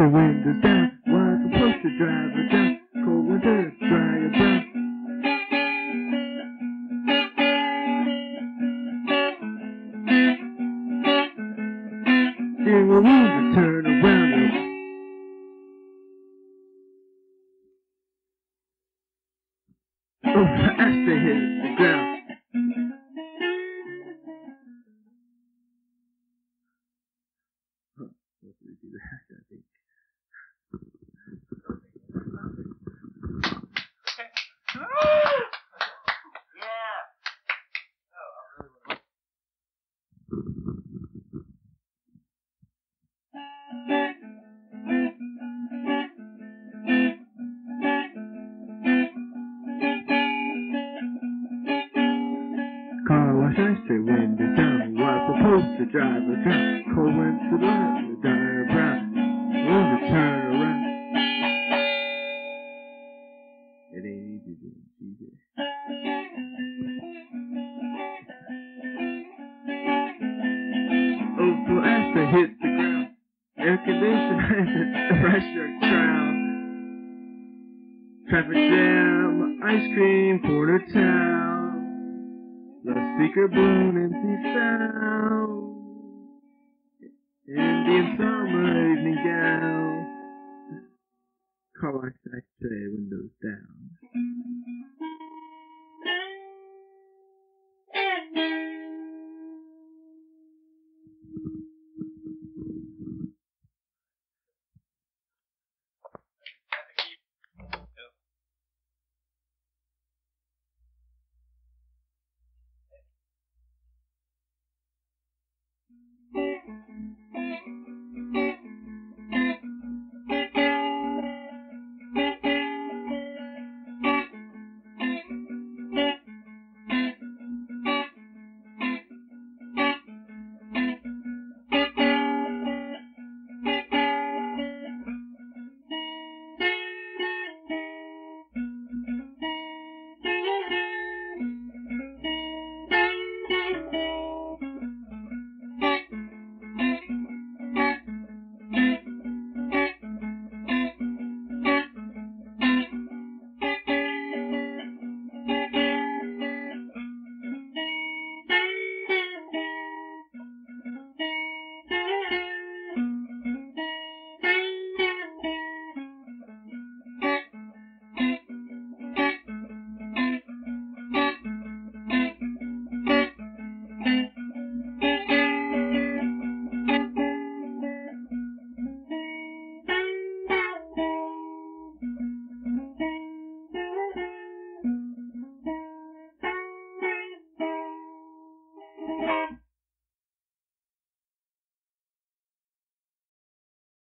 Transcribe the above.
the windows down. Why supposed to drive her down? Cold winter, dry your brown. Steering wheel to turn around. Oh, the ashtray hit the ground. Let's redo that, I think. Carwash, ashtray, windows down. Why supposed to drive her down? Cold winter, the dire brown. Want to turn around. It ain't easy, it's easy. Oh, the ashtray hit the ground. Air conditioner and the pressure crown. Traffic jam, ice cream, corner town. Loudspeaker boom, empty sound. Indian summer evening gown. Carwash, ashtray, windows down.